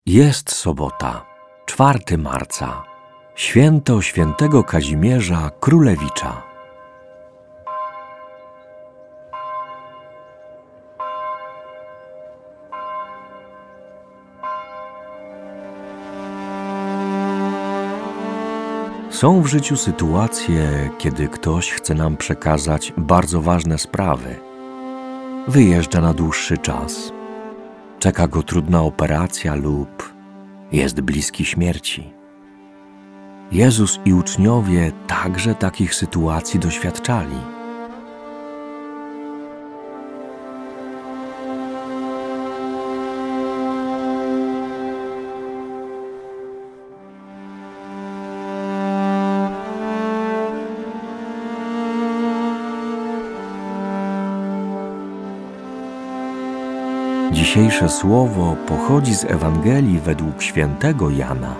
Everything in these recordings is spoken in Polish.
Jest sobota, 4 marca, święto świętego Kazimierza Królewicza. Są w życiu sytuacje, kiedy ktoś chce nam przekazać bardzo ważne sprawy. Wyjeżdża na dłuższy czas, czeka go trudna operacja lub jest bliski śmierci. Jezus i uczniowie także takich sytuacji doświadczali. Dzisiejsze słowo pochodzi z Ewangelii według świętego Jana.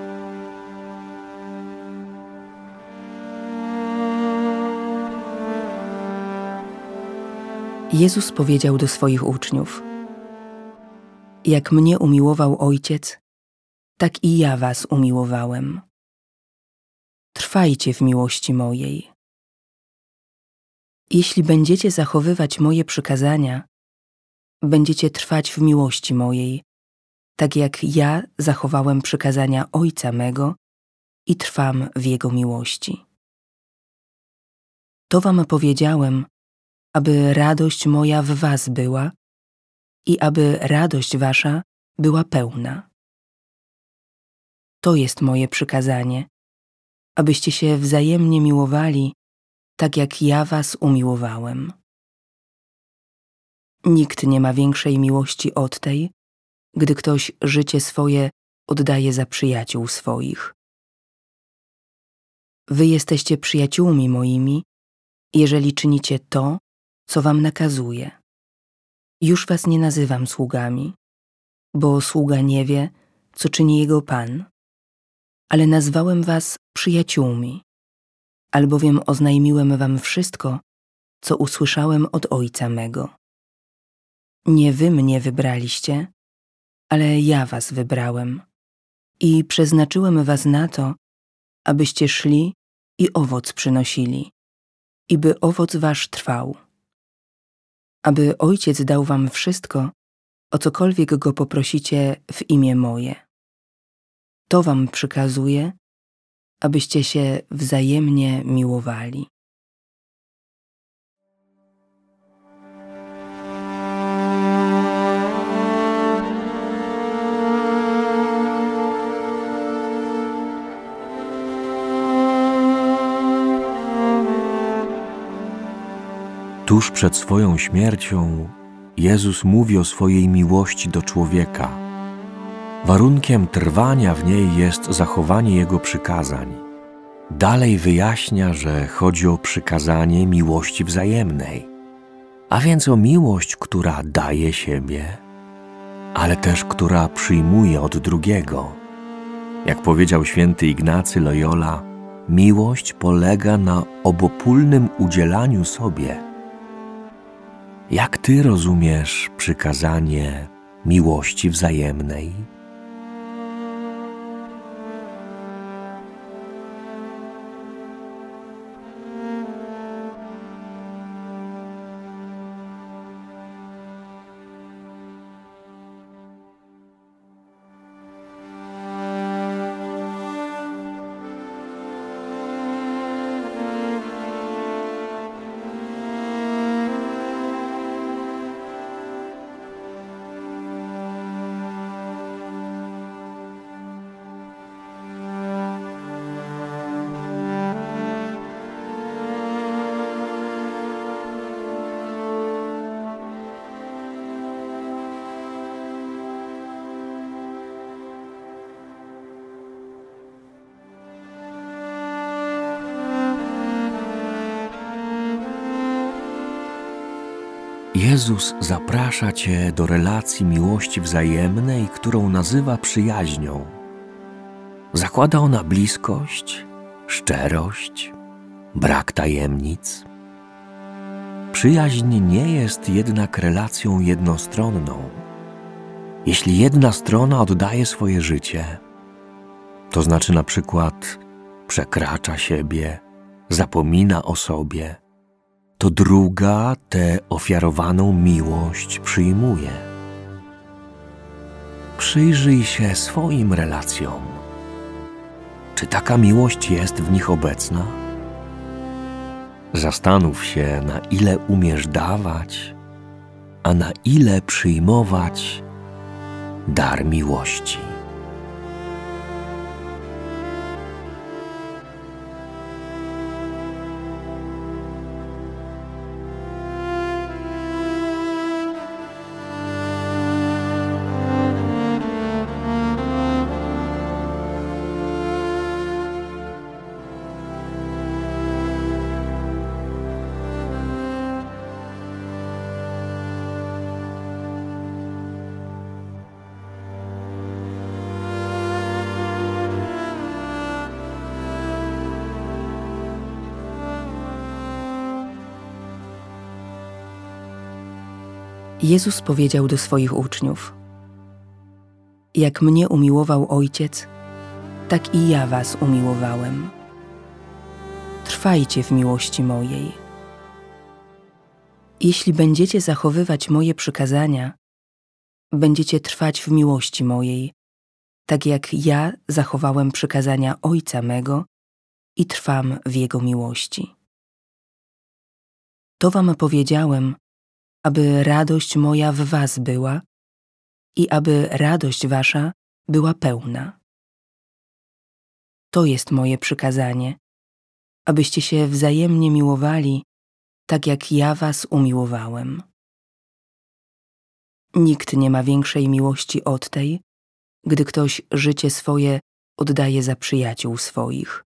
Jezus powiedział do swoich uczniów: Jak mnie umiłował Ojciec, tak i ja was umiłowałem. Trwajcie w miłości mojej. Jeśli będziecie zachowywać moje przykazania, będziecie trwać w miłości mojej, tak jak ja zachowałem przykazania Ojca mego i trwam w Jego miłości. To wam powiedziałem, aby radość moja w was była i aby radość wasza była pełna. To jest moje przykazanie, abyście się wzajemnie miłowali, tak jak ja was umiłowałem. Nikt nie ma większej miłości od tej, gdy ktoś życie swoje oddaje za przyjaciół swoich. Wy jesteście przyjaciółmi moimi, jeżeli czynicie to, co wam nakazuję. Już was nie nazywam sługami, bo sługa nie wie, co czyni jego Pan, ale nazwałem was przyjaciółmi, albowiem oznajmiłem wam wszystko, co usłyszałem od Ojca mego. Nie wy mnie wybraliście, ale ja was wybrałem i przeznaczyłem was na to, abyście szli i owoc przynosili, i by owoc wasz trwał. Aby Ojciec dał wam wszystko, o cokolwiek go poprosicie w imię moje. To wam przykazuję, abyście się wzajemnie miłowali. Tuż przed swoją śmiercią Jezus mówi o swojej miłości do człowieka. Warunkiem trwania w niej jest zachowanie Jego przykazań. Dalej wyjaśnia, że chodzi o przykazanie miłości wzajemnej, a więc o miłość, która daje siebie, ale też która przyjmuje od drugiego. Jak powiedział święty Ignacy Loyola, miłość polega na obopólnym udzielaniu sobie. Jak ty rozumiesz przykazanie miłości wzajemnej? Jezus zaprasza cię do relacji miłości wzajemnej, którą nazywa przyjaźnią. Zakłada ona bliskość, szczerość, brak tajemnic. Przyjaźń nie jest jednak relacją jednostronną. Jeśli jedna strona oddaje swoje życie, to znaczy na przykład przekracza siebie, zapomina o sobie, to druga tę ofiarowaną miłość przyjmuje. Przyjrzyj się swoim relacjom. Czy taka miłość jest w nich obecna? Zastanów się, na ile umiesz dawać, a na ile przyjmować dar miłości. Jezus powiedział do swoich uczniów: Jak mnie umiłował Ojciec, tak i ja was umiłowałem. Trwajcie w miłości mojej. Jeśli będziecie zachowywać moje przykazania, będziecie trwać w miłości mojej, tak jak ja zachowałem przykazania Ojca mego i trwam w Jego miłości. To wam powiedziałem, aby radość moja w was była i aby radość wasza była pełna. To jest moje przykazanie, abyście się wzajemnie miłowali, tak jak ja was umiłowałem. Nikt nie ma większej miłości od tej, gdy ktoś życie swoje oddaje za przyjaciół swoich.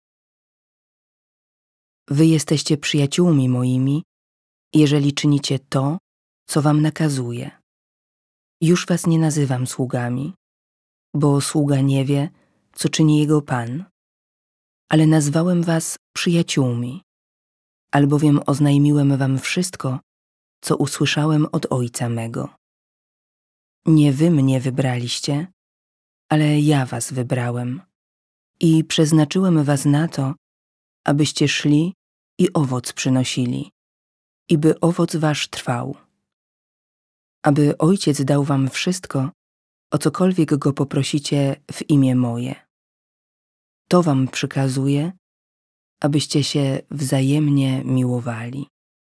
Wy jesteście przyjaciółmi moimi, jeżeli czynicie to, co wam nakazuję. Już was nie nazywam sługami, bo sługa nie wie, co czyni jego Pan, ale nazwałem was przyjaciółmi, albowiem oznajmiłem wam wszystko, co usłyszałem od Ojca mego. Nie wy mnie wybraliście, ale ja was wybrałem i przeznaczyłem was na to, abyście szli i owoc przynosili, i by owoc wasz trwał. Aby Ojciec dał wam wszystko, o cokolwiek Go poprosicie w imię moje. To wam przykazuję, abyście się wzajemnie miłowali.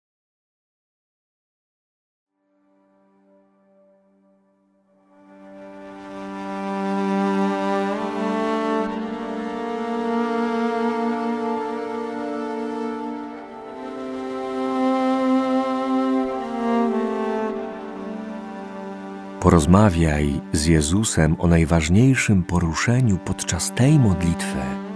Porozmawiaj z Jezusem o najważniejszym poruszeniu podczas tej modlitwy.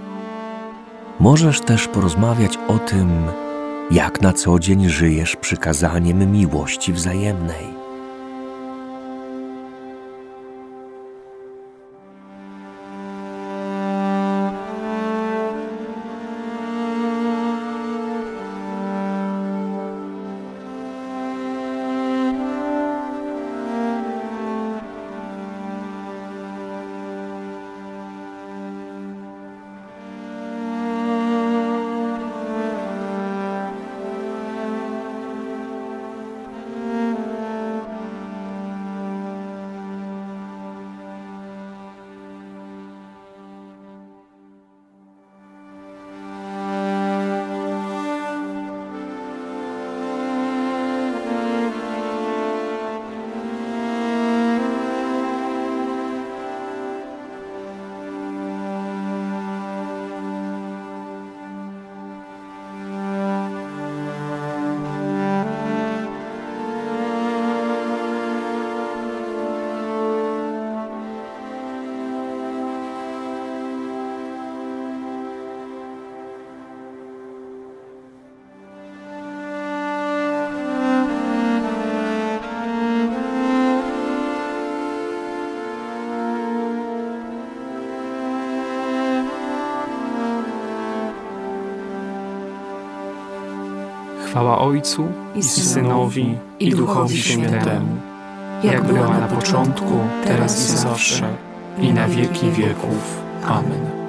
Możesz też porozmawiać o tym, jak na co dzień żyjesz przykazaniem miłości wzajemnej. Chwała Ojcu i Synowi, i Duchowi Świętemu, jak była na początku, teraz i zawsze, i na wieki wieków. Amen.